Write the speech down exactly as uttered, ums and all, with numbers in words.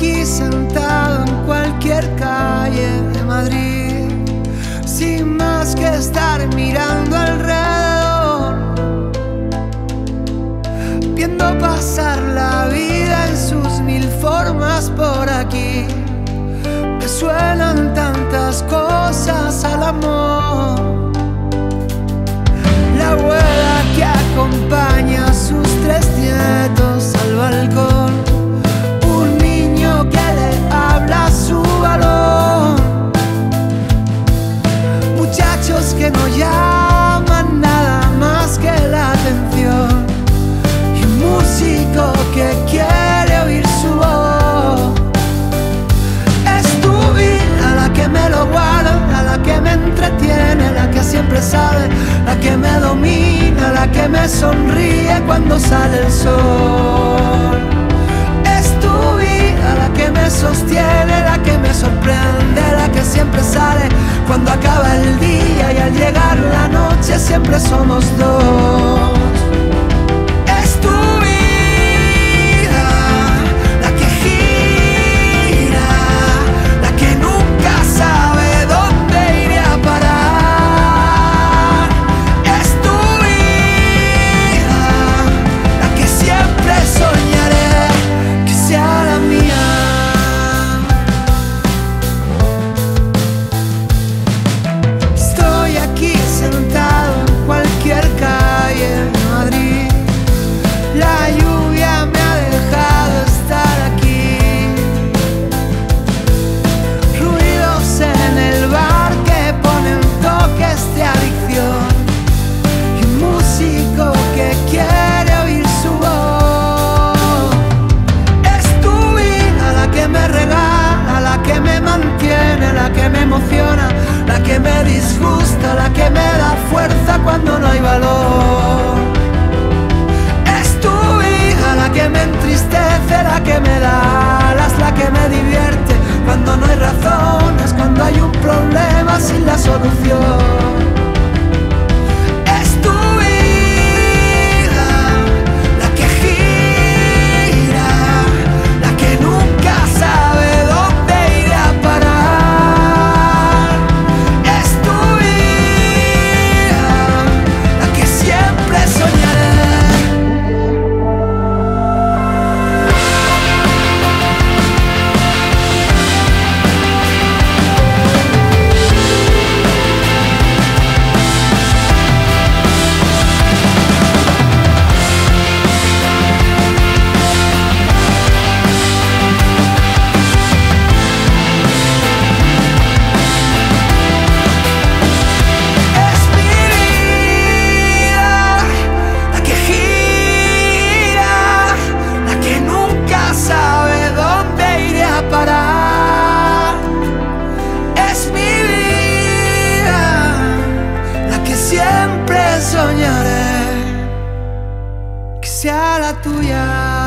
aquí sentado en cualquier calle de Madrid, sin más que estar mirando alrededor, viendo pasar la vida en sus mil formas por aquí. Me suenan tantas cosas al amor, la abuela que acompaña a sus tres nietos al balcón, un niño que le habla a su balón, muchachos que no llaman nada más que la atención, y un músico que quiere oír su voz. Es tu vida la que me lo guarda, la que me entretiene, la que siempre sabe, la que me domina, la que me sonríe cuando sale el sol. Es tu vida la que me sostiene, la que me sorprende, la que siempre sale cuando acaba el día y al llegar la noche siempre somos dos. Es tu vida la que gira, la que nunca sabe dónde iré a parar. Es tu vida la que siempre soñaré que sea la mía. Estoy aquí sentado en cualquier calle de Madrid, la lluvia me ha dejado estar aquí, ruidos en el bar que ponen toques de adicción, y un músico que quiere oír su voz. Es tu vida la que me regala, la que me mantiene, la que me emociona, la que me disgusta, la que me da fuerza cuando no hay valor. Es tu vida la que me entristece, la que me da alas, la que me divierte cuando no hay razones, cuando hay un problema sin la solución. Es tu vida la que gira, la que nunca sabe dónde iré a parar. Es tu vida la que siempre soñaré. Es mi vida la que gira, la que nunca sabe dónde iré a parar. Es mi vida la que siempre soñaré que sea la tuya.